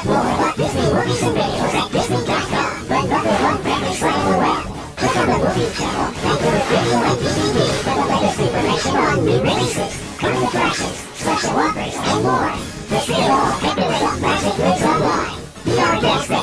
more about Disney movies and videos at Disney.com. But number one premise on the web. Click on the movie channel and go to video and DVD for the latest information on new releases, current attractions, special offers, and more. To see it all, head to the Magic Moves Online. Be our guest